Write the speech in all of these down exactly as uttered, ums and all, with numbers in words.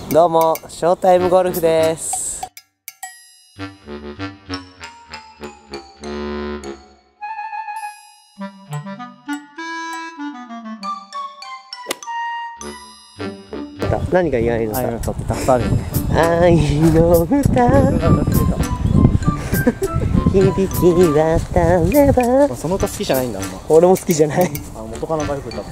どうも、ショータイムゴルフです。何が意外のさ、愛の歌ってたくさんあるよね。愛の歌響き渡れば。その歌好きじゃないんだ。俺も好きじゃない。あ、元カノがよく歌った。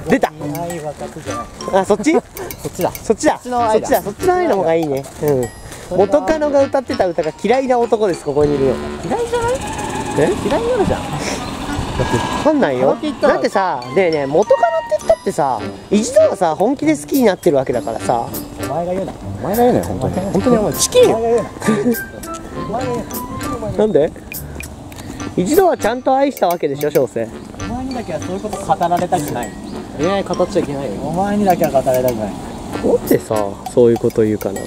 出た。愛は勝つじゃない。あ、そっち？そっちだ。そっちだ。そっちだ。そっちの愛の方がいいね。うん。元カノが歌ってた歌が嫌いな男です。ここにいるよ。嫌いじゃない？え？嫌いになるじゃん。わかんないよ。だってさ、ねえねえ、元カノって言ったってさ、一度はさ本気で好きになってるわけだからさ。お前が言うな。お前が言うなよ。本当に。本当にお前チキンよ。お前が言うな。お前が言うな。なんで？一度はちゃんと愛したわけでしょ、小生。お前にだけはそういうこと語られたくない。恋愛語っちゃいけないよ。お前にだけは語られたくない。なんでさ、そういうこと言うかな。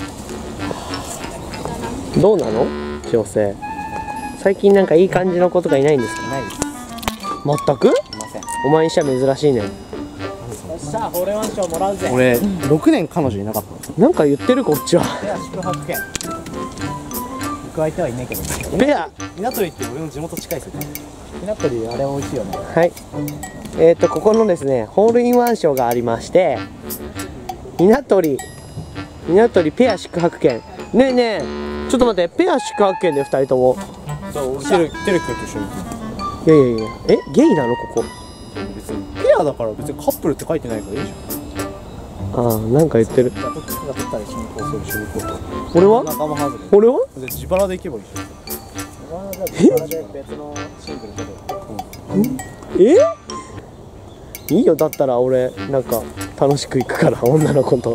どうなの、小生。最近なんかいい感じの子とかいないんですか？ないです。全く？いません。お前にしては珍しいね。よっしゃ、ホールワン賞もらうぜ。俺ろくねん彼女いなかった。なんか言ってるこっちは。ペア宿泊券。行く相手はいねえけど。ペア。稲取って俺の地元近いですよね。稲取あれ美味しいよね。はい。えっとここのですね、ホールインワン賞がありまして、稲取稲取ペア宿泊券。ねえねえ、ちょっと待って、ペア宿泊券でふたりとも。そうテレテレ君と一緒に。いやいやいや、え、ゲイなのここ？別にペアだから別にカップルって書いてないからいいじゃん。ああ、なんか言ってる。じゃあどっちが取ったら一緒にこうする、一緒に行こうと。俺は？仲間外れ。俺は？じゃあ自腹で行けばいいじゃん。自腹で別のシングル取る。え？いいよ、だったら俺なんか楽しく行くから女の子と。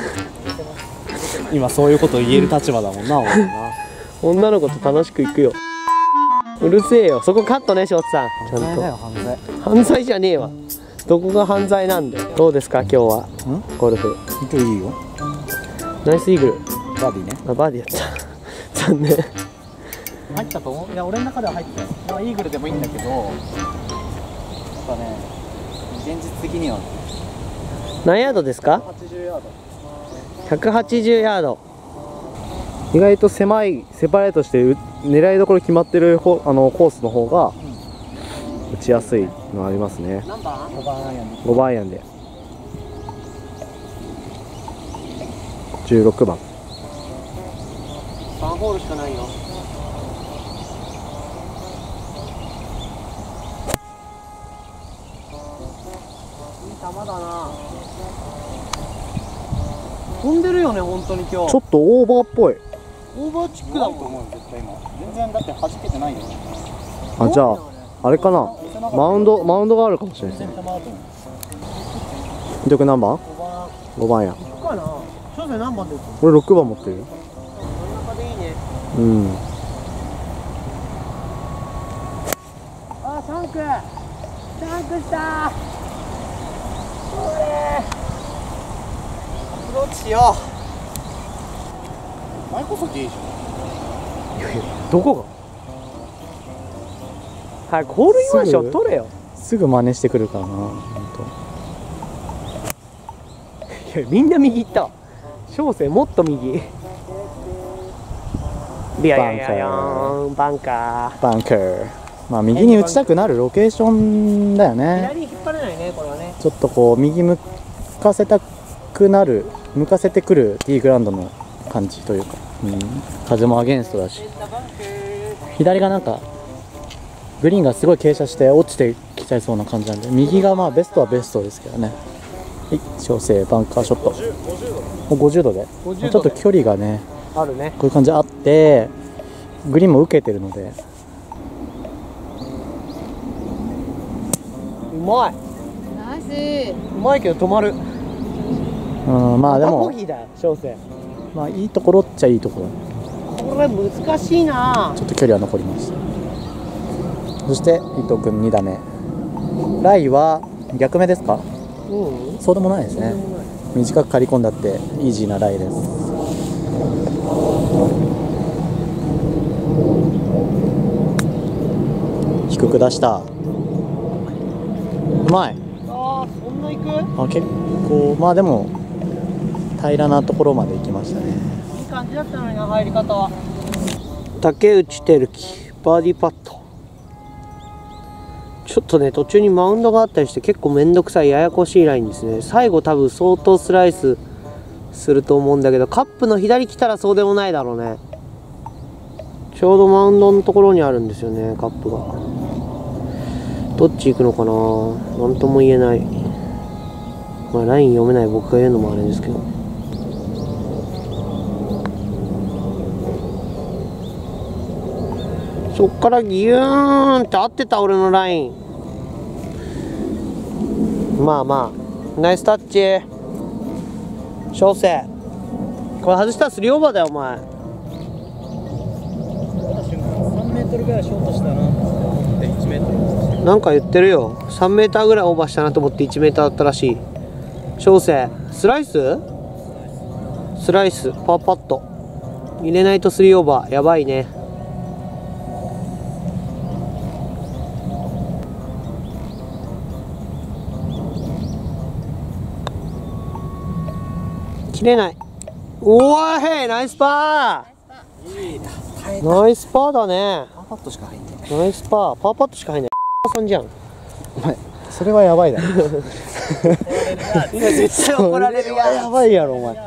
今そういうこと言える立場だもんな、俺な。女の子と楽しく行くよ。うるせえよ、そこカットね、ショーツさん。ちゃんと犯罪犯罪じゃねえわ。どこが犯罪なんで。どうですか今日はゴルフ。今日いいよ。ナイスイーグル。バーディーね。あ、バーディーやった残念。入ったと思う。いや、俺の中では入ったよ。まあイーグルでもいいんだけど、やっぱね、現実的には何ヤードですか？ひゃくはちじゅうヤード。ひゃくはちじゅうヤード。意外と狭いセパレートして狙いどころ決まってるほあのコースの方が打ちやすいのありますね。何番？ごばんアイアンで。ごばんアイアンで。じゅうろくばん。さんホールしかないよ。いい球だな。飛んでるよね、本当に今日。ちょっとオーバーっぽい。オーバーチックだもん。絶対今。全然だって弾けてないよ。あ、じゃああれかな。マウンドマウンドがあるかもしれないですね。伊藤君何番？ごばんや。行くかな。翔生何番で打つ？俺ろくばん持ってるよ。真ん中でいいね。うん。あ、タンク。タンクした。これ。アプローチしよう。前こそゲイじゃん。いやいや、どこが？はい、ホールインワン賞取れよ。すぐ真似してくるからな。本当。いや、みんな右行ったわ。翔生もっと右。いやいやいやいや、バンカー。バンカー。まあ右に打ちたくなるロケーションだよね。左に引っ張れないね、これはね。ちょっとこう右向かせたくなる、向かせてくるティーグラウンドの感じというか、うん、風もアゲンストだし、左がなんかグリーンがすごい傾斜して落ちてきちゃいそうな感じなんで、右がまあベストはベストですけどね。はい、小生バンカーショット。ごじゅうどでちょっと距離がねあるね。こういう感じあって、グリーンも受けてるので。うまい。ナイス。うまいけど止まる。うん、まあでもボギーだよ、小生。まあいいところっちゃいいところ。これ難しいな。ちょっと距離は残りました。そして伊藤君に打目。ライは逆目ですか？うん、そうでもないですね。短く刈り込んだってイージーなライです。低く出した。うまい。ああ、そんな行く？あ、結構、まあでも平らなところまで行きましたね。 いい感じだったのにな、入り方は。竹内輝樹バーディーパット。ちょっとね途中にマウンドがあったりして結構めんどくさいややこしいラインですね。最後多分相当スライスすると思うんだけど、カップの左来たらそうでもないだろうね。ちょうどマウンドのところにあるんですよね、カップが。どっち行くのかな、なんとも言えない。まあライン読めない僕が言うのもあれですけど。そっからギューンって合ってた俺のライン。まあまあナイスタッチ。小生これ外したらスリーオーバーだよお前。 さんメートルぐらいショートしたなと思っていちメートルなんか言ってるよ。さんメーターぐらいオーバーしたなと思っていちメーターだったらしい。小生スライススライスパーパット入れないとスリーオーバーやばいね。切れない。おーいナイスパー。ナイスパーだね。 パーパットしか入んない。 ナイスパーパーパットしか入んない。さんじゃんお前それはやばいだろ。 いや絶対怒られるやん。 やばいやろお前。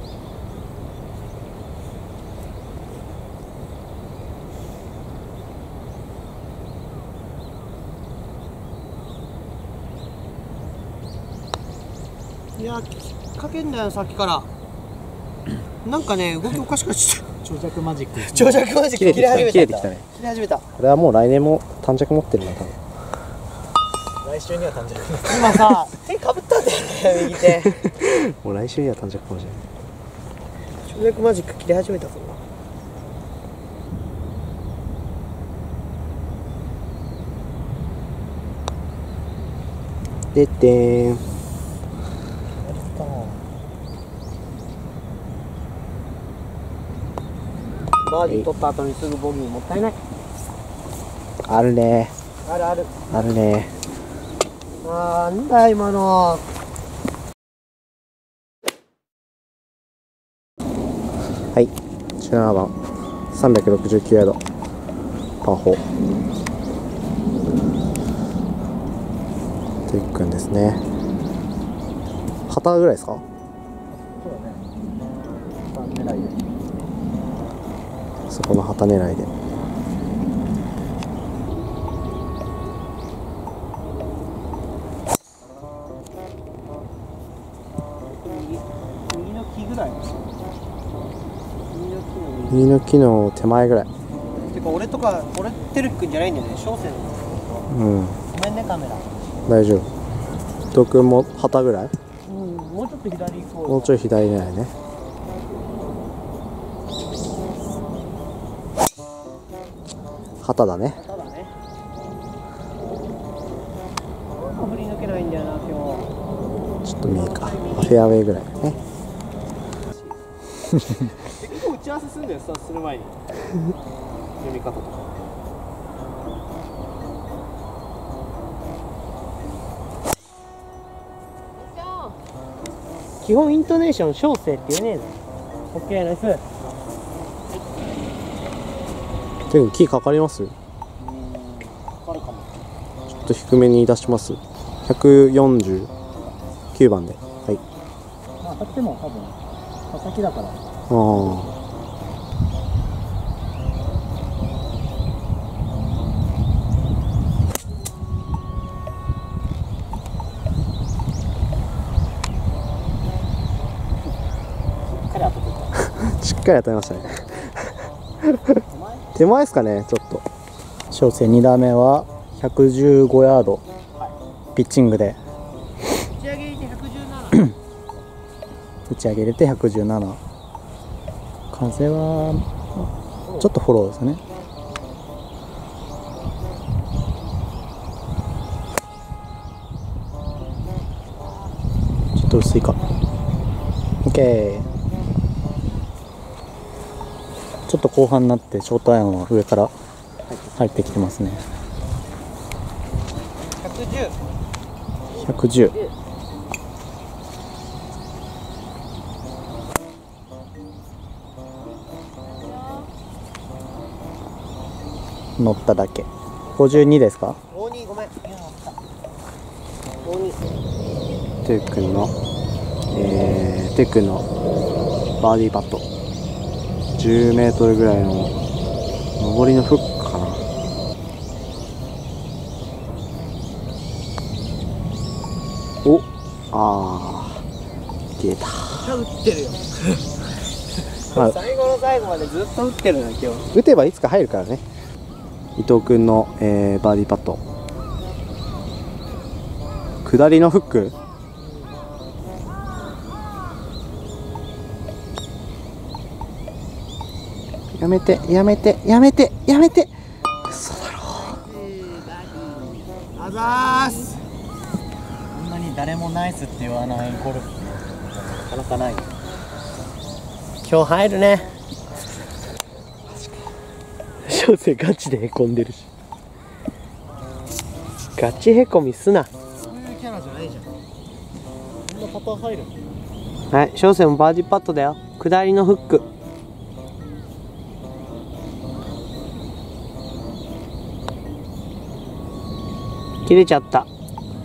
いや引っ掛けんだよさっきからなんかね動きおかしくなっちゃった。 長尺マジック。 長尺マジック切れ始めた。 切れてきたね。 切れ始めた。 これはもう来年も短尺持ってるな多分。来週には短尺。 今さ手かぶったんだよね右手。 もう来週には短尺かもしれない。 長尺マジック切れ始めたぞ。 でってーん。 バーディー取った後にすぐボギーもったいない。 あるねあるあるあるね。 あーなんだ今の。 はいじゅうななばんさんびゃくろくじゅうきゅうヤードパーフォー。テイ君ですね。旗ぐらいですか。そうだね。狙いでそこの旗狙いで。 右の木ぐらい。 右の木の手前ぐらい。 てか俺とか俺てるくんじゃないんだよね。小生の。 うんごめんねカメラ。 大丈夫。伊藤君も旗ぐらい。 うんもうちょっと左行こう。 もうちょい左狙いね。旗だね。 ただね。振り抜けないんだよな今日。 ちょっと右か。フェアウェイぐらいね。 結構打ち合わせするんだよスタートする前に。読み方とか。基本イントネーション小生って言えねえぞ。オッケーナイス。 でもキーかかります。 かかるかも。 ちょっと低めに出します。ひゃくよんじゅうきゅうばんで。はい。 まあ当たっても多分佐々木だから。 ああ。しっかり当たりましたね。手前ですかね、ちょっと。小生に打目はひゃくじゅうごヤード、はい、ピッチングで。 打ち上げ入れてひゃくじゅうなな。 打ち上げ入れてひゃくじゅうなな。風はちょっとフォローですね。ちょっと薄いか。OK。ちょっと後半になってショートアイアンは上から入ってきてますね。 ひゃくじゅう。 ひゃくじゅう。 乗っただけ。ごじゅうにですか？ ごじゅうにごめん。ごじゅうに。 テックの、えー、テックのバーディーパット。じゅうメートルぐらいの上りのフックかな。お、あー、切れた。 打ってるよ。最後の最後までずっと打ってるな今日。 打てばいつか入るからね。伊藤君の、えー、バーディーパット。下りのフック。やめてやめてやめてやめて。嘘だろ。 あざーす。 こんなに誰もナイスって言わないゴルフなかなかない。 今日入るね。小生ガチでへこんでるし。ガチへこみすな。 そういうキャラじゃないじゃん。こんなパターン入る。 はい、小生もバーディーパットだよ。下りのフック。切れちゃった。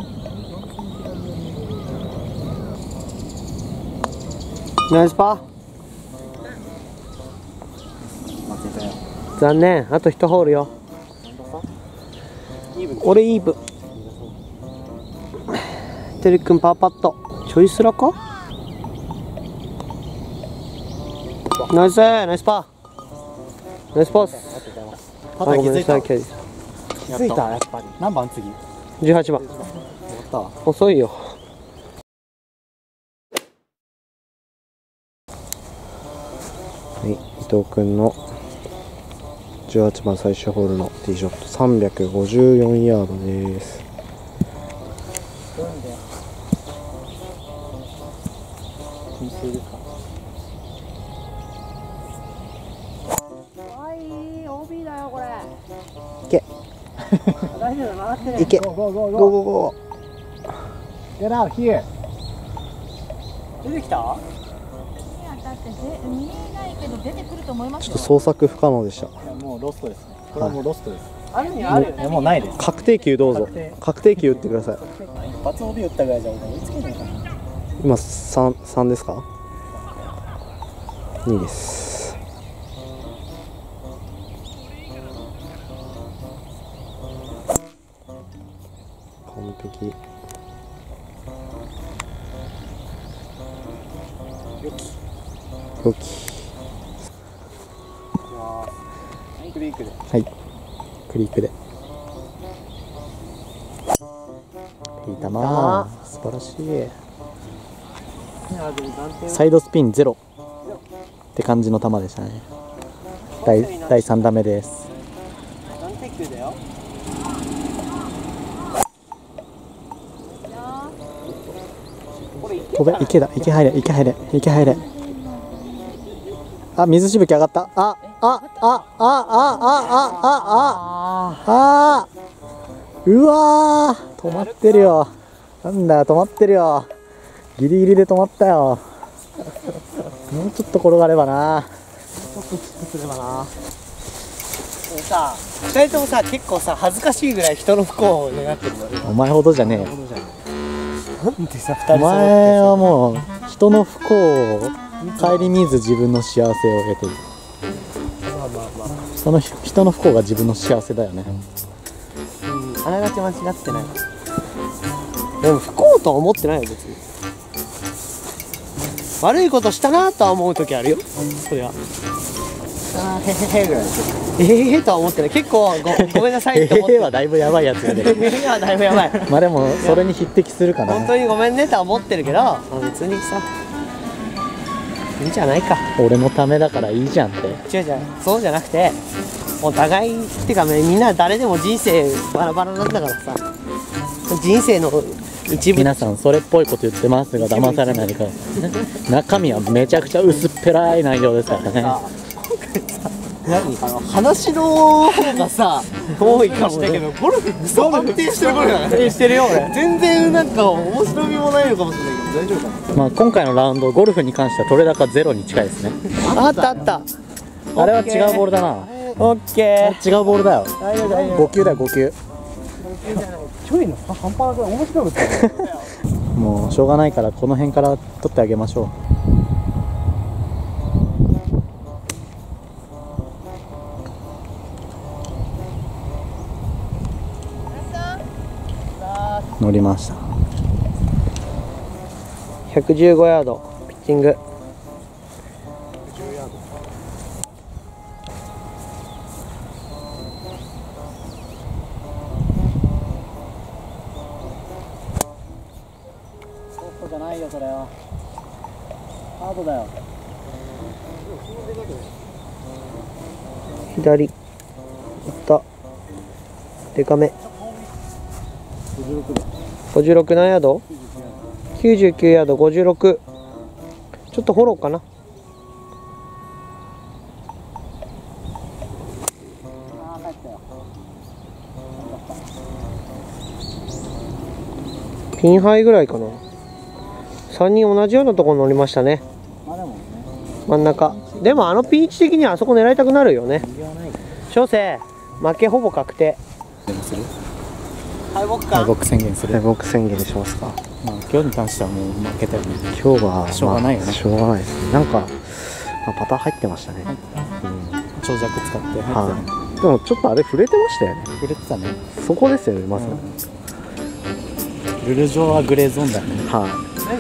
ナイスパー。残念、あと一ホールよ。俺イーブン。てるくんパーパット。ちょいスラか。ナイスナイスパー。ナイスパス。 パター気づいた。 気づいたやっぱり。何番次？ じゅうはちばん。遅いよ。 はい、伊藤君のじゅうはちばん最終ホールのティーショット、さんびゃくごじゅうよんヤードです。 金星ですか？ はい、オービー だよこれ。 いけ。 大丈夫、曲がってね。 いけ。 ゴーゴーゴーゴーゴーゴー。 Get out here。 出てきた？ だって見えないけど出てくると思いますちょよ。 っと捜索不可能でした。 もうロストですね。これはもうロストです。 あるにはあるよね。 もうないです。 確定球どうぞ。 確定確定球打ってください。 一発帯打ったぐらいじゃ追いつけないかな。 今さん、さんですか？にです。完璧。よき。 クリークで。 はい。クリークで。いい球。素晴らしい。サイドスピンゼロって感じの球でしたね。第第三打目です。 暫定球だよ。 飛べ、池だ、池入れ、池入れ、池入れ。あ、水しぶき上がった。あ、あ、あ、あ、あ、あ、あ、あ、あ、あ、うわー、止まってるよ。なんだよ、止まってるよ。ギリギリで止まったよ。もうちょっと転がればな。 ちょっとすればな。さ、ふたりともさ、結構さ、恥ずかしいぐらい人の不幸を願ってるよね。 お前ほどじゃねえよ。 なんでさ、ふたおり揃って前はもう人の不幸を顧みず自分の幸せを得ている。 まあまあまあ。 その人の不幸が自分の幸せだよね。 うん、あながち間違ってない。でも不幸とは思ってないよ別に。悪いことしたなとは思う時あるよ。そりゃ。 あーへへへぐらい。 えへへとは思ってない。結構ごごめんなさいって思ってる。 えへはだいぶやばいやつやで。 えへへはだいぶやばい。 まあでもそれに匹敵するかな。 本当にごめんねとは思ってるけど、まあ別にさ、いいんじゃないか。 俺のためだからいいじゃんって。 違う違う、そうじゃなくて、お互いってかね、みんな誰でも人生バラバラなんだからさ、人生の一部。 皆さんそれっぽいこと言ってますが騙されないでください。中身はめちゃくちゃ薄っぺらい内容ですからね。 何あの話の方がさ多いかもだけど、ゴルフクソ安定してるゴルフだからね。安定してるよ俺。全然なんか面白みもないのかもしれないけど大丈夫かな。 まあ今回のラウンドゴルフに関しては取れ高ゼロに近いですね。 あったあった。 あれは違うボールだな。 オッケー。 違うボールだよ。 大丈夫大丈夫。 ご球だよご球。 距離の差半端なくらい面白いですよ。 もうしょうがないからこの辺から取ってあげましょう。乗りました。 ひゃくじゅうごヤードピッチング。 ソフトじゃないよそれは。ハードだよ。 左いった。デカめ。ごじゅうろく何ヤード？きゅうじゅうきゅうヤード、ごじゅうろく。ちょっとフォローかな。ピンハイぐらいかな。さんにん同じようなところ乗りましたね。真ん中。でもあのピン位置的にはあそこ狙いたくなるよね。小生負けほぼ確定。敗北か。 敗北宣言する。 敗北宣言しますか。 まあ今日に関してはもう負けたよね。 今日はしょうがないよね。 まあ、しょうがないですね。なんか、まあ、パターン入ってましたね。 長尺使って入ってたね。 はい。でもちょっとあれ触れてましたよね。 触れてたね。 そこですよね、まず。 ルール上はグレーゾーンだよね。 はい。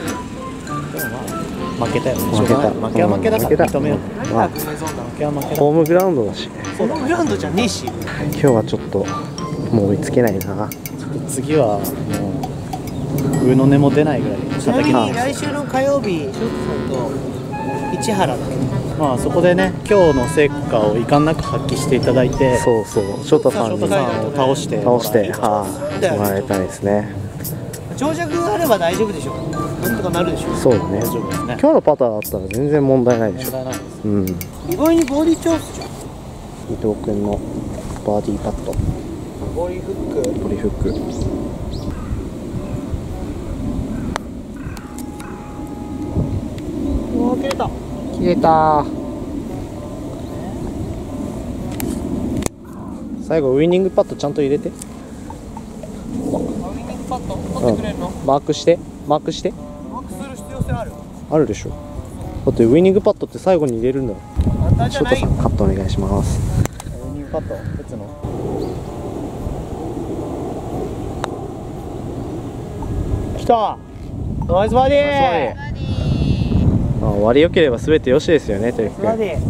負けたよね。 負けた。 負けは負けだから認めよう。 まあ、 負けは負けだ。 ホームグラウンドだし。 ホームグラウンドじゃねえし。 今日はちょっともう追いつけないな。 次はもう上の根も出ないぐらいちなみに来週の火曜日、ショットさんと市原だけど。 まあそこでね、今日の成果を遺憾なく発揮していただいて、 そうそう、翔太さんに翔太さんを倒して倒して、はい、もらいたいですね。 長尺があれば大丈夫でしょ。なんとかなるでしょ。 そうだね。 大丈夫ですね。 今日のパターだったら全然問題ないでしょ。 問題ないです。 うん。 意外にボディチョースじゃん。 伊藤君のバーディーパット。 ボディフック。 ボディフック。 うわ、切れた。 切れた。最後ウイニングパットちゃんと入れて。 ウイニングパット取ってくれるの？ マークしてマークしてマークする必要性ある？ あるでしょ。だってウイニングパットって最後に入れるんだよ。 簡単じゃないよ。 カットお願いします。 ウイニングパット打つの？ 来た。ナイスバーディー。まあ終わり良ければ全て良しですよね、とりくん。 バーディー。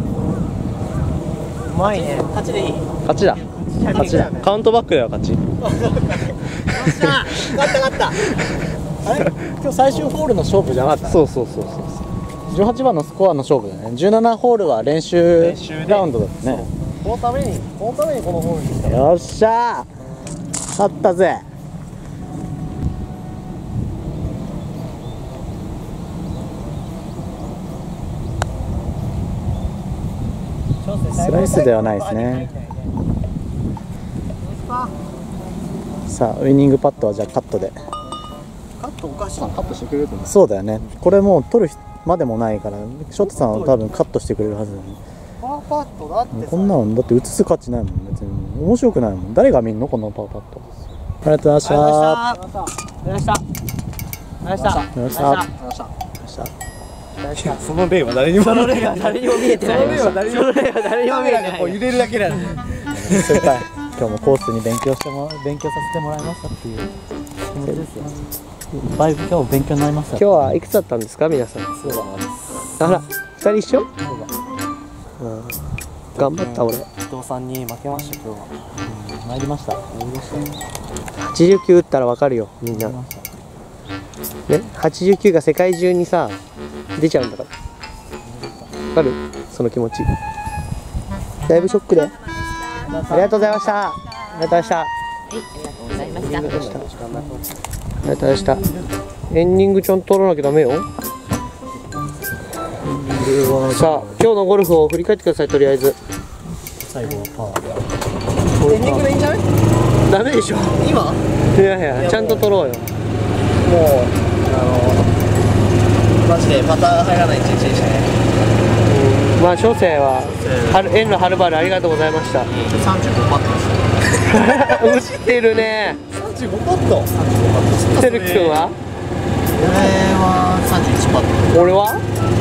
うまいね。勝ちでいい。 勝ちだ。勝ちだ。カウントバックだよ、勝ち。 よっしゃ。勝った勝った。 あれ今日最終ホールの勝負じゃなかった？ そうそうそうそう。 じゅうはちばんのスコアの勝負だね。じゅうななホールは練習ラウンドだったね。 このためにこのためにこのホールに来た。 よっしゃー、勝ったぜ。スライスではないですね。さあウイニングパットはじゃあカットで。 カットおかしい。 カットしてくれると思う。そうだよね。これもう取るまでもないから、ショットさんは多分カットしてくれるはずだよね。 パーパットだってさ。 こんなのだって映す価値ないもん。別に面白くないもん。誰が見んのこのパーパット。ありがとうございました。 ありがとうございました。ありがとうございました。ありがとうございました。ありがとうございました。 その例は誰にもその例は誰にも見えてない。その例は誰にも見えてない。誰にも見えてない。こう揺れるだけなんで。 先輩、今日もコースに勉強しても勉強させてもらいましたっていう気持ちですよ。いっぱい今日勉強になりました。 今日はいくつだったんですか、皆さん。 そうだ。 あら、二人一緒？ そうだ。 うん。頑張った俺。 伊藤さんに負けました今日は。 うん、参りました。 参りました。 はちじゅうきゅう打ったらわかるよ、みんな。ね、はちじゅうきゅうが世界中にさ出ちゃうんだから。わかる？その気持ち。だいぶショックで。ありがとうございました。ありがとうございました。 はい、ありがとうございました。 ありがとうございました。エンディングちゃんと取らなきゃダメよ。さあ、今日のゴルフを振り返ってください、とりあえず。 最後はパー。 エンディングでいいんじゃない？ ダメでしょ。 今？ いやいや、ちゃんと取ろうよ。 もうあのマジでパターン入らない一日でしたね。 まあ小生は春遠路はるばるありがとうございました。 さんじゅうごパットです。 知ってるね。 さんじゅうごパット。さんじゅうごパット。 てるきくんは？ 俺はさんじゅういちパット。 俺は？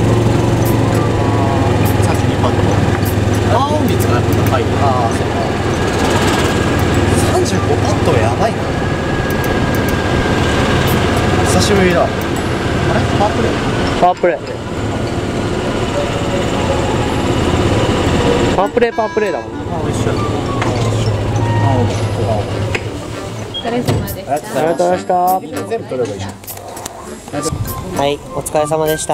さんじゅうにパット。パーオン率がやっぱ高い。ああ、そうか。さんじゅうごパットやばいな。久しぶりだ。あれ？パワープレイ？ パワープレイ。パワープレイパワープレイだもん。 あ、一緒や。 お疲れ様でした。 ありがとうございました。 全部取ればいいじゃん。 はい、お疲れ様でした。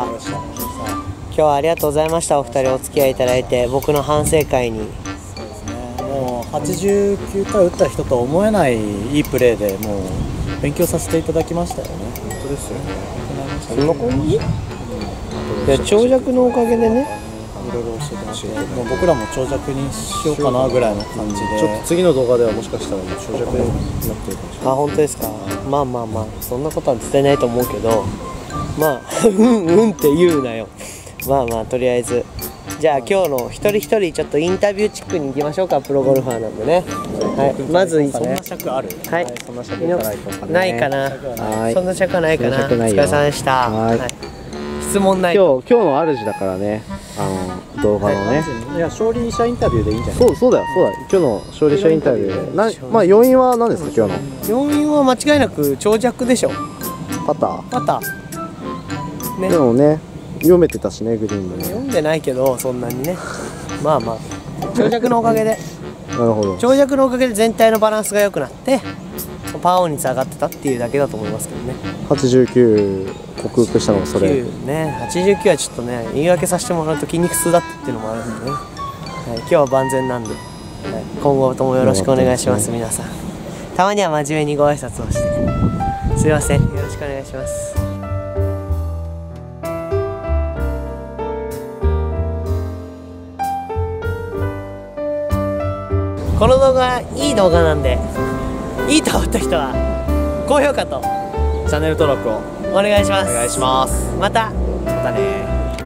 今日はありがとうございました。お二人お付き合いいただいて、僕の反省会に。 そうですね。もうはちじゅうきゅうかい打った人とは思えないいいプレーでもう勉強させていただきましたよね。 本当ですよね。 そんな感じ？いや、長尺のおかげでね。 いろいろ教えてもらって、もう僕らも長尺にしようかなぐらいの感じで。 ちょっと次の動画ではもしかしたらもう長尺になってるかもしれない。 あ、本当ですか。まあまあまあ、そんなことは絶対ないと思うけど、まあうんうんって言うなよ。まあまあ、とりあえずじゃあ今日の一人一人ちょっとインタビューチックに行きましょうか。プロゴルファーなんでね。はい、まずそんな尺ある？ はい、 そんな尺いかないとかね。 ないかな。 はい。 そんな尺はないかな。おそんな尺ないよ疲れ様でした。 はいはい、質問ない。 今日今日の主だからね、あの動画のね。 いや、勝利者インタビューでいいんじゃない？ そうそうだよそうだよ。今日の勝利者インタビューで、なまあ要因は何ですか今日の？ 要因は間違いなく長尺でしょ。 パター。 パター。ね。 でもね、読めてたしねグリーンでね。 読んでないけどそんなにね。まあまあ長尺のおかげで。 なるほど。 長尺のおかげで全体のバランスが良くなってパワーオン率上がってたっていうだけだと思いますけどね。 はちじゅうきゅう克服したのがそれ。 はちじゅうきゅうね、はちじゅうきゅうはちょっとね言い訳させてもらうと筋肉痛だったっていうのもあるんでね、はい、今日は万全なんで、はい、今後ともよろしくお願いします。皆さんたまには真面目にご挨拶をしてすいません、よろしくお願いします。この動画いい動画なんで、いいと思った人は高評価とチャンネル登録をお願いします。 お願いします。 またまたね。